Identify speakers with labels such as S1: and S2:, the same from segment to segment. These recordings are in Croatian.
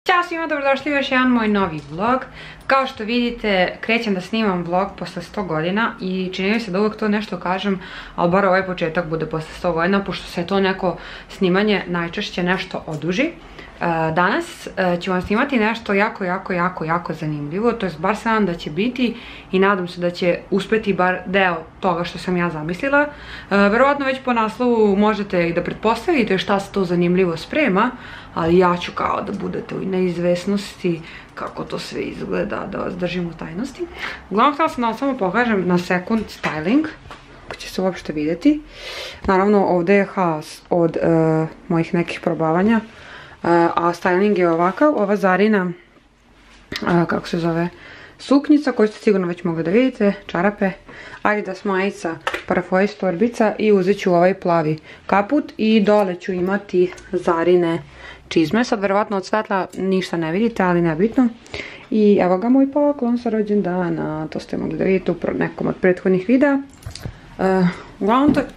S1: Ćao svima, dobrodošli u još jedan moj novi vlog. Kao što vidite, krećem da snimam vlog posle 100 godina i čini mi se da uvek to nešto kažem, ali bar ovaj početak bude posle 100 godina, pošto se to neko snimanje najčešće nešto oduži. Danas ću vam snimati nešto jako zanimljivo, to jest bar se nadam da će biti i nadam se da će uspeti bar deo toga što sam ja zamislila. Verovatno već po naslovu možete i da pretpostavite šta se to zanimljivo sprema, ali ja ću kao da budete u neizvesnosti kako to sve izgleda, da vas držim u tajnosti. Uglavnom htjela sam da vam samo pokažem na sekund styling, ko će se uopšte vidjeti. Naravno ovdje je haos od mojih nekih probavanja. A styling je ovakav, ova Zarina, kako se zove, suknjica koju ste sigurno već mogli da vidite, čarape, Adidas majica, Parafois torbica i uzet ću ovaj plavi kaput i dole ću imati Zarine čizme. Sad verovatno od svetla ništa ne vidite, ali nebitno. I evo ga moj poklon sa rođendana, to ste mogli da vidite u nekom od prethodnih videa. Uglavnom to je...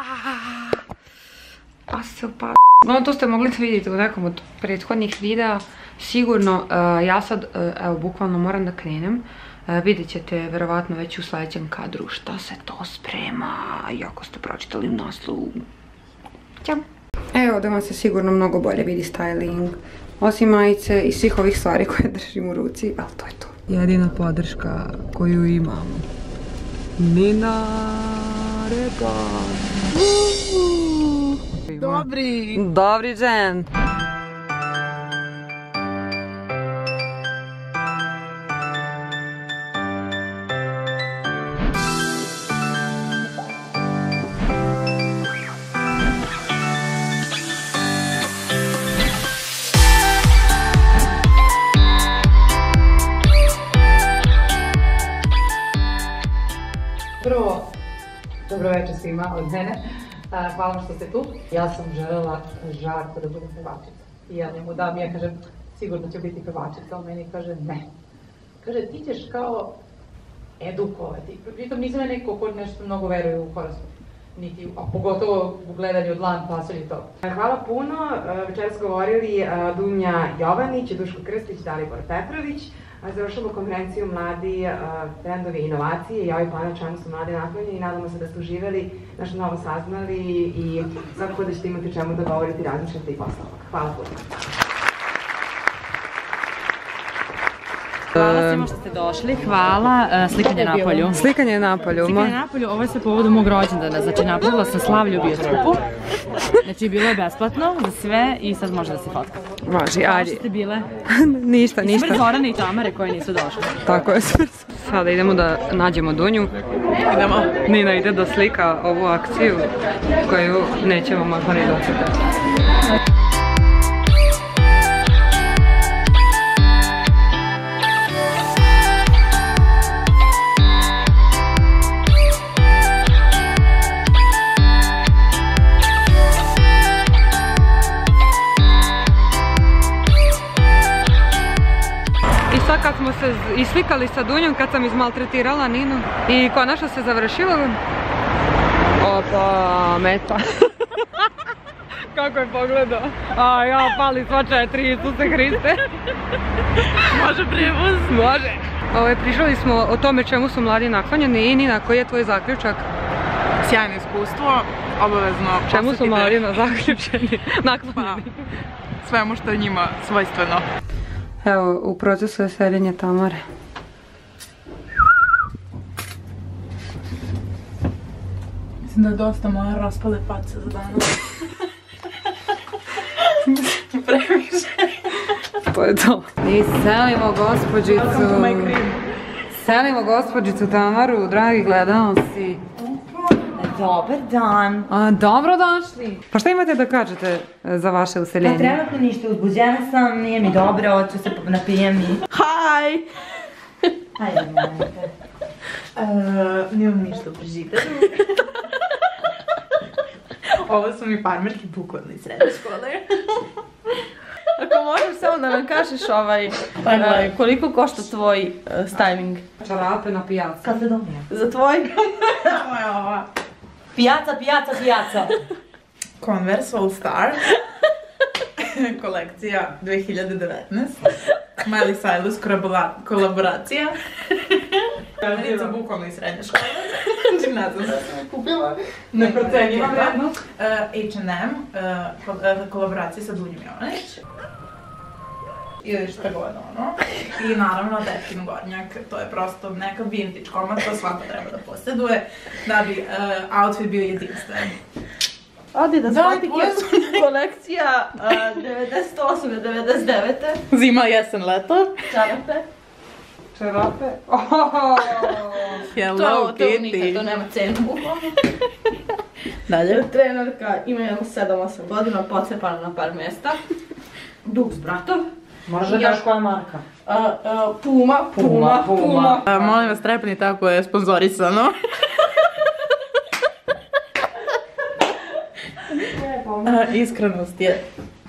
S1: Uglavnom to ste mogli da vidite u nekom od prethodnih videa. Sigurno, ja sad, evo, bukvalno moram da krenem. Vidjet ćete verovatno već u sljedećem kadru šta se to sprema, iako ste pročitali u naslovu. Ćao! Evo da vam se sigurno mnogo bolje vidi styling, osim majice i svih ovih stvari koje držim u ruci, ali to je to. Jedina podrška koju imam. Nina Regan. Dobri džen.
S2: Prvo, dobro večer svima od mene. Hvala što ste tu. Ja sam želela Žarko da bude pevačica. I ja njemu dam, ja kažem, sigurno će biti pevačica, on meni kaže ne. Kaže, ti ćeš kao edukovati. Pritom nisam ja neko ko nešto mnogo veruje u horoskop. Niti, a pogotovo u gledanju dlan, pasulj i to. Hvala puno. Večeras govorili Dunja Jovanić, Duško Krstić, Dalibor Petrović. Završamo konferenciju Mladi trendovi i inovacije. Ja i Plana čemu su mladi naklonjeni i nadamo se da ste uživali, nešto novo saznali i svakako da ćete imati čemu da govorite i razmišljate i posle ovoga. Hvala puno.
S3: Hvala svima što ste došli, hvala. Slikanje na polju.
S1: Slikanje na polju.
S3: Slikanje na polju, ovo je sve povodom mog rođendana, znači napravila sam slavlju bioskopu. Znači bilo je besplatno za sve i sad može da se fotka.
S1: Može, ajde.
S3: Hvala što ste bile.
S1: Ništa.
S3: I smrt Zorane i Tamare koje nisu došle.
S1: Tako je, smrt. Sada idemo da nađemo Dunju. Idemo. Nina ide da slika ovu akciju koju nećemo možda ni docetati. Sad kad smo se islikali sa Dunjom, kad sam izmaltretirala Ninu i konačno se završilo. Opa, meta. Kako je pogledao? A ja, pali sva 4, Isuse Hriste.
S3: Može prevoz?
S1: Može. Pričali smo o tome čemu su mladi naklonjeni i Nina, koji je tvoj zaključak?
S4: Sjajno iskustvo, obavezno posjetite.
S1: Čemu su mladi zaključeni, naklonjeni?
S4: Svemu što je njima svojstveno.
S1: Evo, u procesu je seljenje Tamare.
S4: Mislim da je dosta moja raspale face za danas. Previše.
S1: To je to. I selimo gospođicu Tamaru, dragi gledalci.
S5: Dobar dan.
S1: Dobro došli. Pa šta imate da kažete za vaše useljenje?
S5: Pa trenutno ništa, uzbuđena sam, nije mi dobro, hoću se napijem i...
S4: Haj!
S5: Hajde, majte. Nemam ništa u prežitanju.
S4: Ovo su mi farmerki bukvalno iz srednje škole.
S3: Ako možeš samo da nam kažeš koliko košta tvoj styling?
S1: Čarape na pijacu.
S5: Kad se domija?
S3: Za tvoj?
S4: Samo je ova.
S5: Pijaca.
S4: Converse All Star. kolekcija 2019. Miley Cyrus kolaboracija. Pravnica bukvalno iz srednje škole. Znači ne znam da sam je kupila. Neprocenjiva vrednost. H&M, kolaboracija sa Dunjom Jovanić. Ili šta god ono. I naravno Tetkin Gornjak, to je prosto neka vintage komad, to svako treba da posjeduje, da bi outfit bio jedinstven.
S6: Adidas kolekcija 98-99.
S4: Zima, jesen, leto.
S6: Čarape.
S1: Čarape?
S4: Hello
S6: Kitty. To nema cenu.
S4: Dalje.
S6: Trenerka ima jedno 7-8 godina, pocepana na par mesta. Dug s bratom.
S5: Može daš koja marka?
S6: Puma.
S4: Molim vas, trepni tako je sponzorisano. Iskrenost je.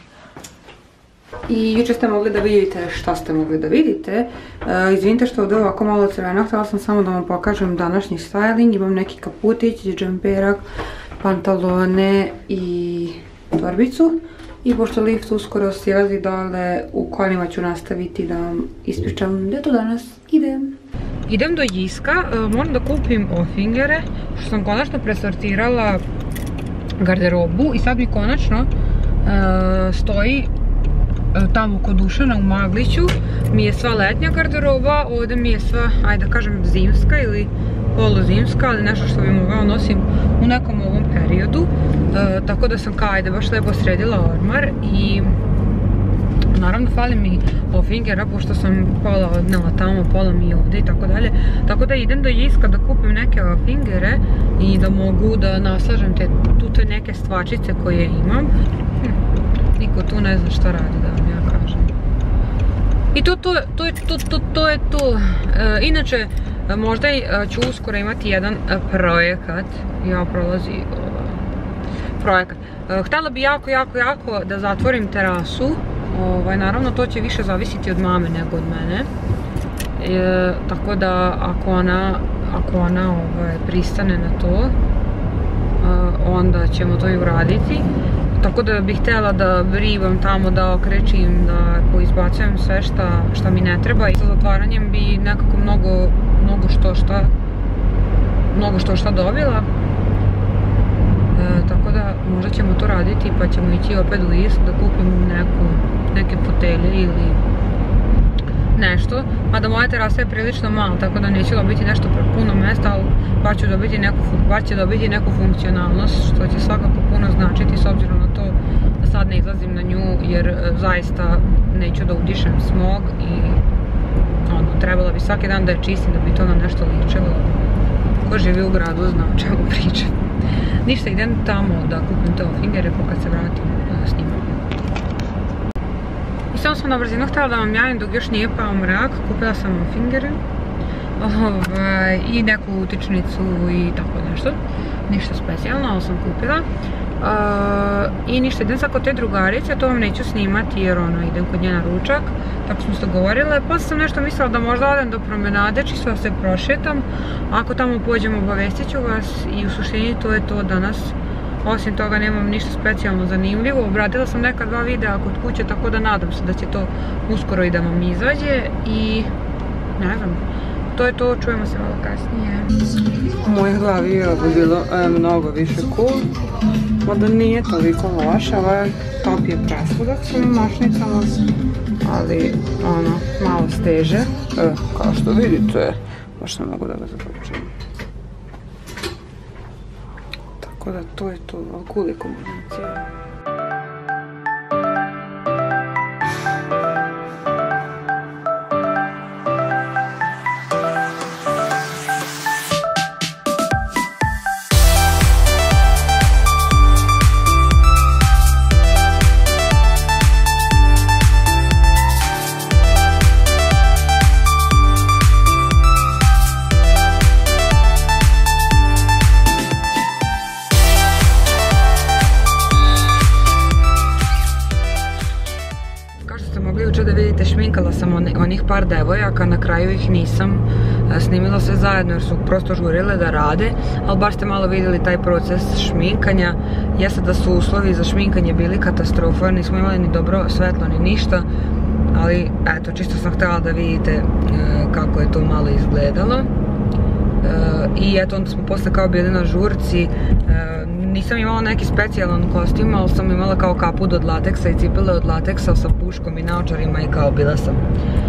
S1: I jučer ste mogli da vidite šta ste mogli da vidite. Izvinite što ovdje ovako malo crveno, htjela sam samo da vam pokažem današnji styling. Imam neki kaputić, džemperak, pantalone i torbicu. I pošto lift uskoro silazi dole, u kolima ću nastaviti da vam ispričam gdje to danas idem. Idem do Jiska, moram da kupim ofingere, što sam konačno presortirala garderobu i sad mi konačno stoji tamo kod Dušana u Magliću, mi je sva letnja garderoba, ovdje mi je sva, ajde da kažem, zimska ili poluzimska, ali nešto što bi mogao nosim u nekom ovom periodu. Tako da sam kao, ajde, baš lepo sredila ormar i naravno fali mi ofingera, pošto sam pola odnela tamo, pola mi ovdje i tako dalje. Tako da idem do Jiska da kupim neke ofingere i da mogu da naslažem te neke stvačice koje imam. Niko tu ne zna šta radi, da vam ja kažem. I to je to. Inače, možda ću uskoro imati jedan projekat. Ja prolazi projekat. Htjela bi jako da zatvorim terasu. Naravno, to će više zavisiti od mame nego od mene. Tako da, ako ona pristane na to, onda ćemo to i uraditi. Tako da bih htjela da brivam tamo, da okrećim, da poizbacujem sve šta mi ne treba. I sa zatvaranjem bi nekako mnogo što dobila. Tako da možda ćemo to raditi pa ćemo ići opet u Isk da kupim neke fotelje ili nešto. Mada moja terasa je prilično mala, tako da neće dobiti nešto puno mesta, ali bar će dobiti neku funkcionalnost, što će svakako puno značiti s obzirom na to da sad ne izlazim na nju jer zaista neću da udišem smog i trebala bi svaki dan da je čistim da bi to na nešto ličilo. Ko živi u gradu zna o čemu pričam. Ništa, idem tamo da kupim te ofingere pa kad se vratim s njima. I samo sam na brzinu htjela da vam javim dok još nije pao mrak. Kupila sam ofingere i neku utičnicu i tako nešto. Ništa specijalno, ali sam kupila. I ništa, idem sad kod te drugarice, to vam neću snimati jer idem kod nje na ručak. Tako smo se dogovorile, pa sam nešto mislila da možda odem do promenade, čisto da se prošetam. Ako tamo pođem, obavestit ću vas i u suštini to je to danas. Osim toga nemam ništa specijalno zanimljivo. Obradila sam neka 2 videa kod kuće, tako da nadam se da će to uskoro i da vam izađe. I ne znam, to je to, čujemo se malo kasnije. U mojoj glavi je ovo bilo mnogo više cool. Mada nije toliko loša, ovaj top je presladak s ovim mašnicama, ali malo steže, kao što vidite, baš ne mogu da ga zaključim. Tako da to je to, cool je kombinacija. šminkala sam onih par devojaka, na kraju ih nisam snimila sve zajedno jer su prosto žurile da rade, ali baš ste malo vidjeli taj proces šminkanja. Jeste da su uslovi za šminkanje bili katastrofa, nismo imali ni dobro svetlo ni ništa, ali eto, čisto sam htjela da vidite kako je to malo izgledalo. I eto, onda smo posle kao bili na žurci. Nisam imala neki specijalan kostim, ali sam imala kao kaput od lateksa i cipele od lateksa sa puškom i naočarima i kao bila sam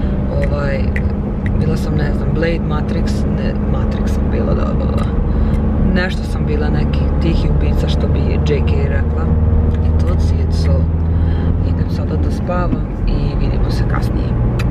S1: ne znam, Blade, Matrix sam bila, da. Nešto sam bila, neki tihi ubica što bi JK rekla. I to je so. Idem sada da spavam i vidimo se kasnije.